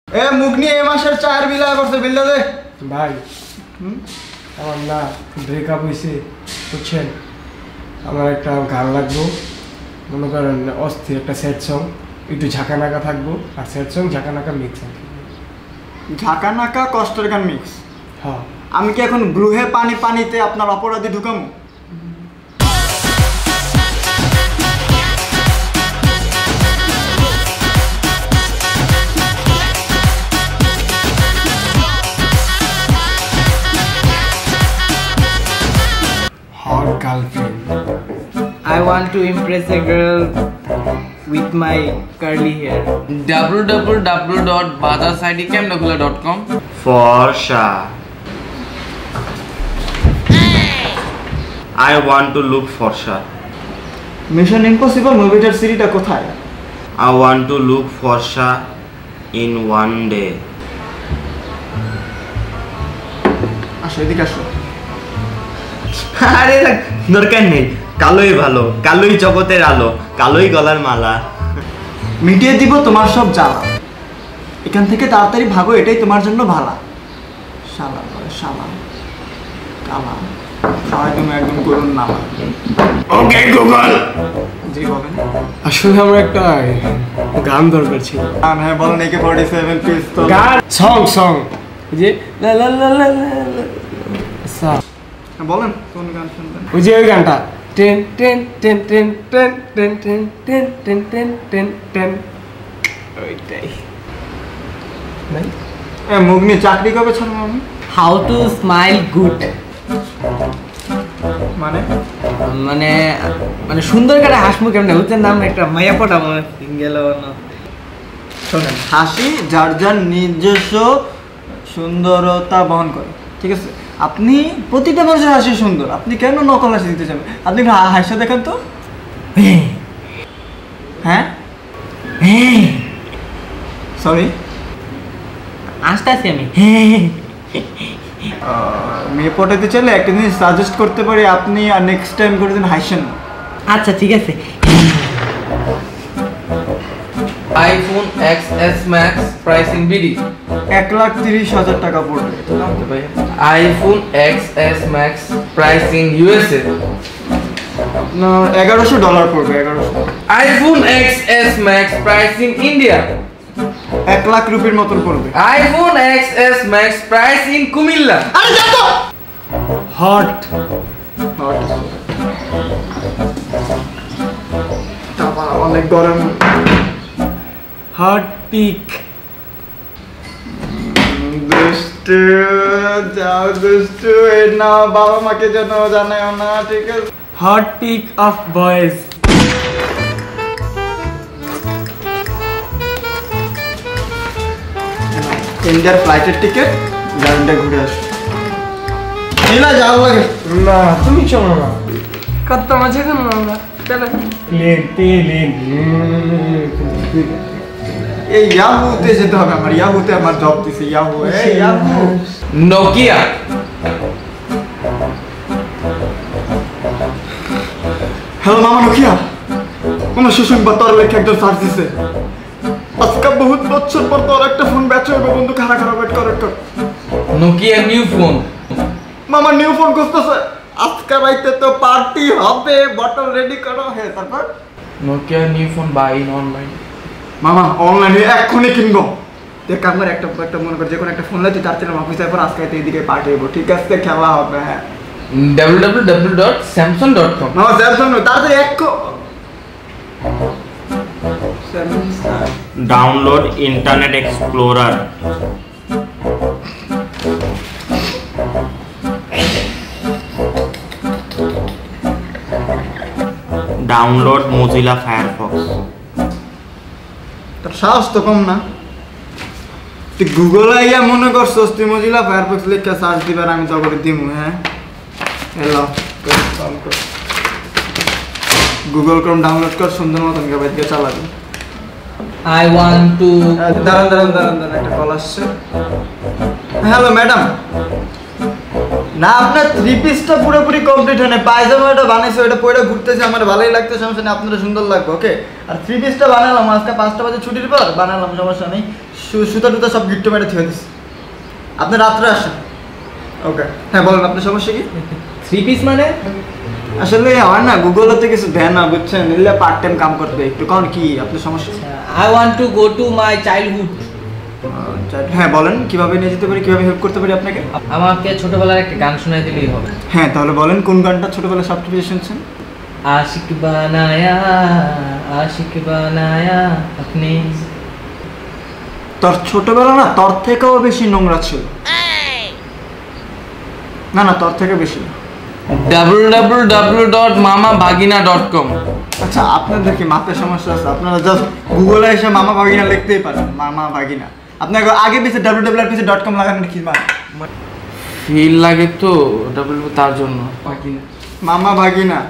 এ মুগনি এই মাসের 4 বিল করছে বিলটা দে ভাই। আমার না ব্রেকআপ হয়েছে বুঝছেন, আমার একটা গান লাগবো, মনে করেন অস্থির একটা স্যাড সং, একটু ঝাঁকানাকা থাকবো, আর স্যাড সং ঝাঁকানাকা মিক্স আছে। ঝাঁকানাকা কষ্টের গান মিক্স। হ্যাঁ আমি কি এখন ব্লুহে পানিতে আপনার অপরাধী ঢুকামু? Hot girlfriend. I want to impress a girl with my curly hair. www.bazarsidicamnakula.com Forsha. I want to look Forsha. Mission impossible মুভিটার সিরিজটা কোথায়? I want to look Forsha in one day. আসো এদিকে আসো। আরে দরকার নেই, কালোই ভালো, কালোই জগতের আলো, কালোই গলার মালা। মিটিয়ে দিব তোমার সব জ্বালা, এখান থেকে তাড়াতাড়ি ভাগো, এটাই তোমার জন্য ভালা। শালা বলে শালা কালা, সবাই তুমি একদম করুন না। Okay Google. জি বলেন। আসলে আমার একটা গান দরকার ছিল। হ্যাঁ বলেন। AK-47 পিস্তল গান সং যে লা লা লা লা লা। বলেন কোন গান শুনবেন? ওই যে ওই গানটা ten ten ten ten ten ten ten ten ten ten ten ten, ওইটাই। মুগনি চাকরি কবে ছাড়বো আমি? How to smile good. মানে মানে সুন্দর করে হাসমু কেমনে হচ্ছেন নাম একটা মায়া পটা মনে সিঙ্গেল না। শোনেন, হাসি যার যার নিজস্ব সুন্দরতা বহন করে, ঠিক আছে? আপনি প্রতিটা মানুষের হাসি সুন্দর, আপনি কেন নকল হাসি দিতে চান? আপনি হাসি দেখেন তো। হ্যাঁ সরি আসতেছি আমি। মেয়ে পটাতে চাইলে একটা জিনিস সাজেস্ট করতে পারি, আপনি আর নেক্সট টাইম করে দিন হাসেন না। আচ্ছা ঠিক আছে। iPhone XS Max pricing BD 1,30,000 টাকা পড়বে। iPhone XS Max pricing USA না $1,100 পড়বে। 1,100। iPhone XS Max pricing India 1 lakh রুপির মতন পড়বে। iPhone XS Max pricing Kumilla hot অনেক গরম। Hot pic. দুষ্টু যাও দুষ্টু, এই না বাবা মাকে যেন জানাও না, ঠিক আছে? Hot pic of boys. ইন্ডিয়ার ফ্লাইটের টিকিট, জার্নিটা ঘুরে আসো। নীলা যাও লাগে না তুমি চলো না, কত মজা করলাম আমরা। চলো প্লেন। এই ইয়াহুতে যেতে হবে আমার, ইয়াহুতে আমার জব দিছে। ইয়াহু Nokia হ্যালো মামা নোকিয়া, আমার সুসংবাদ তোর লেখা একজন সার্চ দিছে। আজকে বহুত বছর পর তোর একটা ফোন ব্যাচ হবে বন্ধু, খারাপ ওয়েট কর। Nokia new phone মামা নিউ ফোন খুঁজতেছে, আজকে রাইতে তো পার্টি হবে, বটল রেডি করো। হ্যাঁ তারপর Nokia new phone buy in online মামা অনলাইনে এক্ষুনি কিনবো। দেখ আমার একটা মনে কর যে কোনো একটা ফোন লাগছে, তার জন্য অফিসে পর আজকে এইদিকে পার্টি হবো, ঠিক আছে? খেলা হবে। হ্যাঁ www.samsung.com মামা স্যামসাং তাড়াতাড়ি Download Internet Explorer. Download Mozilla Firefox. তোর সাহস তো কম না, তুই গুগল আইয়া মনে করছস তুই মজিলা ফায়ারফক্স লিখে সার্চ দিবার আমি তো করে দিমু। হ্যাঁ হ্যালো গুগল ক্রোম ডাউনলোড কর, সুন্দর মতন বাইরে চালাবি। I want to দাঁড়ান একটা কল আসছে। হ্যালো ম্যাডাম, না আপনার 3 পিসটা পুরোপুরি কমপ্লিট হয় না, পায়জামাটা বানাইছে ওটা পরে ঘুরতেছে, আমার ভালোই লাগতে, সমস্যা নেই, আপনারা সুন্দর লাগবে। ওকে, আর 3 পিসটা বানালাম আজকে 5টা বাজে ছুটির পর বানালাম, সমস্যা নেই, সুতা টুতা সব গিট্টো মেরে থুয়ে দিচ্ছি, আপনি রাত্রে আসেন। ওকে, হ্যাঁ বলেন আপনার সমস্যা কি? 3 পিস মানে আসলে হয় না, গুগলতে কিছু দেয় না বুঝছেন, নিলে পার্ট টাইম কাম করতে একটু, কারণ কি আপনার সমস্যা? I want to go to my childhood. হ্যাঁ বলেন কিভাবে নিয়ে যেতে পারি, কিভাবে হেল্প করতে পারি আপনাকে? আমাকে ছোটবেলার একটা গান শোনাই দিলেই হবে। হ্যাঁ তাহলে বলেন কোন গানটা ছোটবেলায় সবচেয়ে বেশি শুনছেন? আশিক বানায়া আপনি। তোর ছোটবেলা না তোর থেকেও বেশি নোংরা ছিল। না না, তোর থেকে বেশি। www.mamabhagina.com। আচ্ছা আপনাদের কি মাথায় সমস্যা আছে? আপনারা জাস্ট গুগলে এসে মামা ভাগিনা লিখতেই পারেন, মামা ভাগিনা। আপনাকে আগে পিছে www.com লাগানোর কি মানে? ফিল লাগে তো তার জন্য। মামা ভাগিনা,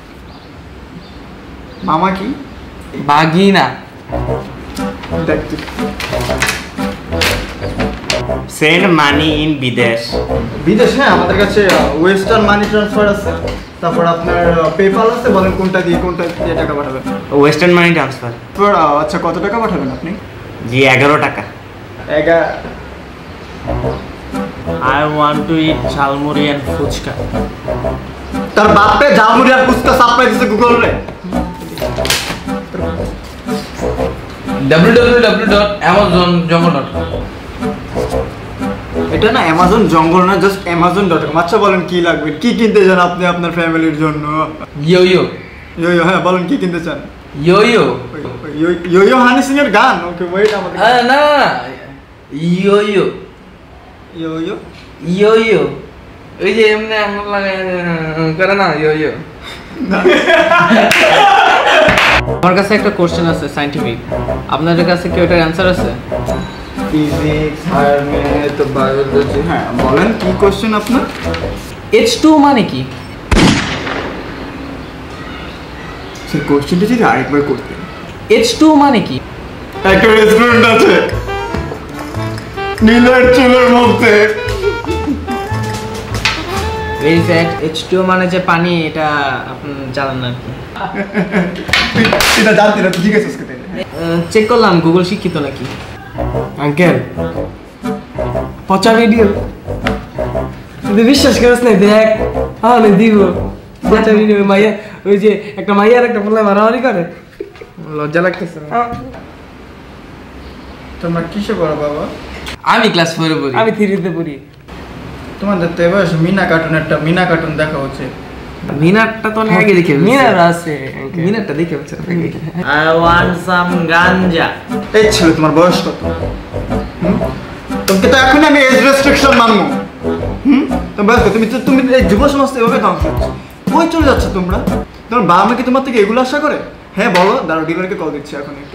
মামা কি ভাগিনা। দেখতে সেন্ড মানি ইন বিদেশ। বিদেশ? হ্যাঁ আমাদের কাছে ওয়েস্টার্ন মানি ট্রান্সফার আছে, তারপর আপনার পেপাল আছে, বলেন কোনটা দিয়ে টাকা পাঠাবেন? Western money transfer. আচ্ছা কত টাকা পাঠাবেন আপনি? জি 11 টাকা। I want to eat jhalmuri and phuchka. তার বাপে ঝালমুড়ি আর ফুচকা সাপ্লাই দিছে গুগলে। www.amazon.com। এটা না অ্যামাজন জঙ্গল না, জাস্ট amazon.com। আচ্ছা বলেন কি লাগবে, কি কিনতে চান আপনি আপনার ফ্যামিলির জন্য? ইয়ো ইয়ো, হ্যাঁ বলেন কি কিনতে চান? ইয়ো ইয়ো হানি সিং এর গান। ওকে ওয়েট, আমাদের না ইয়ো ইয়ো ওই যে এমনি আঙুল লাগায় করে না ইয়ো। আমার কাছে একটা কোশ্চেন আছে সায়েন্টিফিক, আপনাদের কাছে কি ওটার অ্যানসার আছে? Physics, higher math, biology. হ্যাঁ বলেন কি কোশ্চেন আপনার? H2 মানে কি? সেই কোশ্চেনটা যদি আরেকবার করতেন। H2 মানে কি? একটা রেস্টুরেন্ট আছে নীলের চুলের মধ্যে। ভেরি ফ্যাক্ট, H2 মানে যে পানি, এটা আপনি জানেন না কি? এটা জানতে না, ঠিক আছে আজকে তাইলে। চেক করলাম গুগল শিক্ষিত নাকি। আঙ্কেল পচা ভিডিও তুই বিশ্বাস করিস না, দেখ আমি দিব পচা ভিডিও। মাইয়া ওই যে একটা মাইয়া আর একটা বললে মারামারি করে, লজ্জা লাগতেছে না? তোমরা কিসে পড়ো বাবা? আমি ক্লাস 4 পড়ি। আমি 3-তে পড়ি। তোমাদের তো এবার মিনা কার্টুন দেখা হচ্ছে। মিনারটা তো অনেক আগে দেখে মিনার আছে, মিনারটা দেখে হচ্ছে। I want some ganja. এই ছিল তোমার বয়স কত? তোমাকে তো এখন আমি এজ রেস্ট্রিকশন মানবো। তো বয়স কত? তুমি এই যুব সমাজ এভাবে ধ্বংস হচ্ছে, কই চলে যাচ্ছ তোমরা? তোমার বাবা মা কি তোমার থেকে এগুলো আশা করে? হ্যাঁ বলো, দাঁড়াও ডিলারকে কল দিচ্ছি এখন একটু।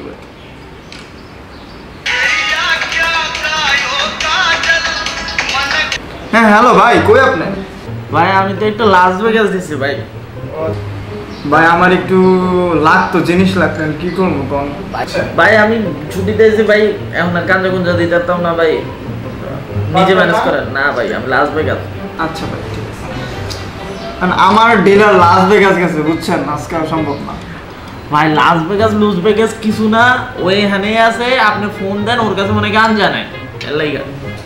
হ্যাঁ হ্যালো ভাই, কই আপনি? ভাই আমি তো একটু লাস ভেগাস দিছি ভাই। ভাই আমার একটু লাগতো, জিনিস লাগতো, কি করবো কোন? ভাই আমি ছুটি দিয়েছি ভাই, এখন আর গাঞ্জা গুঞ্জা দিতে পারতাম না ভাই, নিজে ম্যানেজ করেন না ভাই, আমি লাস ভেগাস। আচ্ছা ভাই ঠিক আছে, কারণ আমার ডিলার লাস ভেগাস গেছে বুঝছেন, আজকে আর সম্ভব না। ভাই লাস ভেগাস লুজ ভেগাস কিছু না, ওইখানে আছে, আপনি ফোন দেন ওর কাছে মনে গান জানে এর লাইগা।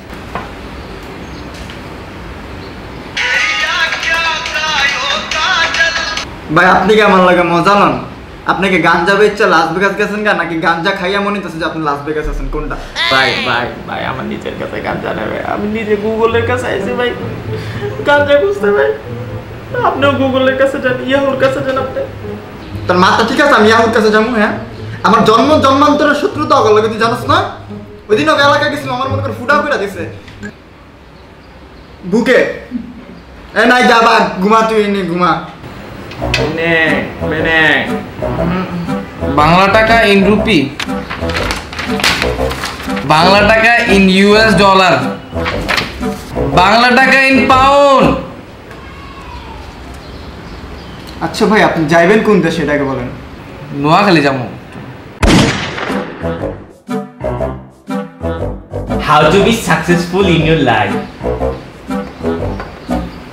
ভাই আপনি কি আমার লাগে মজা লন? আপনাকে গাঞ্জা বেচছে লাস ভেগাস গেছেন গা, নাকি গাঞ্জা খাইয়া মনে হচ্ছে যে আপনি লাস ভেগাস আছেন, কোনটা? ভাই ভাই ভাই আমার নিজের কাছে গাঞ্জা নেবে, আমি নিজে গুগলের কাছে আইছি ভাই গাঞ্জা খুঁজতে ভাই, আপনিও গুগলের কাছে যান, ইয়াহুর কাছে যান আপনি। তোর মাথা ঠিক আছে? আমি ইয়াহুর কাছে যাবো? হ্যাঁ আমার জন্মান্তরের শত্রুতা অগল লাগে, তুই জানোস না? ওই দিন ওকে এলাকায় গেছিলাম, আমার মনে করে ফুটাও করে দিছে বুকে। এ নাই যাবা, ঘুমা, তুই নে ঘুমা। বাংলা টাকা ইন রুপি, বাংলা টাকা ইন ইউএস ডলার, বাংলা টাকা ইন পাউন্ড। আচ্ছা ভাই আপনি যাইবেন কোন দেশে এটাকে বলেন? নোয়াখালী যাবো। How to be successful in your life?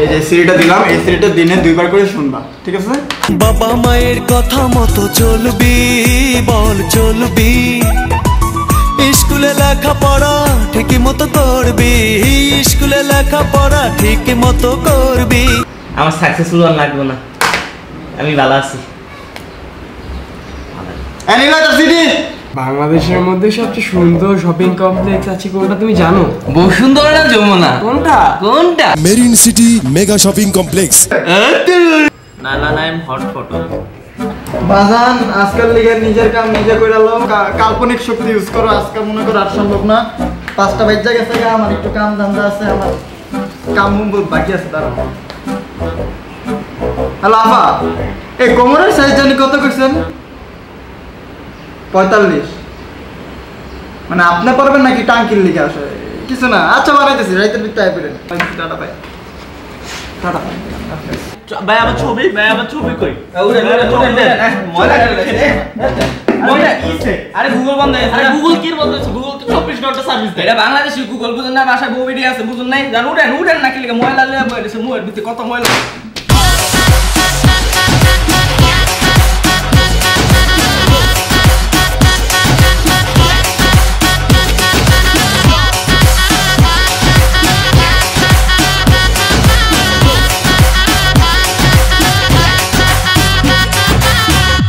এই যে সিডিটা দিলাম, এই সিডিটা দিনে 2 বার করে শুনবা, ঠিক আছে? বাবা মায়ের কথা মতো চলবি, বল চলবি, স্কুলে লেখাপড়া ঠিক মতো করবি, স্কুলে লেখাপড়া ঠিক মতো করবি। আমার সাকসেসফুল আর লাগবে না, আমি ভালো আছি। এনিলা তো সিডি বাংলাদেশের মধ্যে সবচেয়ে সুন্দর শপিং কমপ্লেক্স আছে কোনটা তুমি জানো? বসুন্ধরা না যমুনা? কোনটা? কোনটা? Marine city mega shopping complex. নালা নাইম হট ফটো। বাজান আজকাল লিগে নিজের কাম নিজে কইরা লও, কাল্পনিক শক্তি ইউজ করো। আজকাল মনে করো আর সম্ভব না, 5টা বাজে গেছে, আমার একটু কাম ধান্দা আছে, আমার কাম বহুত বাকি আছে। তার হ্যালো আফা, এই কোমরের সাইজ জানি কত কইছেন? 45। মানে আপনি পারবেন নাকি টাঙ্কির লিগে আসে? কিছু না, আচ্ছা বানাইতেছি, রাইতের ভিতরে আই পড়েন। Tata bye. টাটা ভাই আমার ছবি, ভাই আমার ছবি কই? আরে গুগল বন্ধ হয়েছে। আরে গুগল কি বন্ধ হয়েছে? গুগল তো 24 ঘন্টা সার্ভিস দেয়। এটা বাংলাদেশি গুগল বুঝুন না, বাসায় বউ বেরিয়ে আছে বুঝুন নাই, জান উঠেন উঠেন নাকি লিখে ময়লা লয়ে বইছে, মুয়ের ভিতরে কত ময়লা।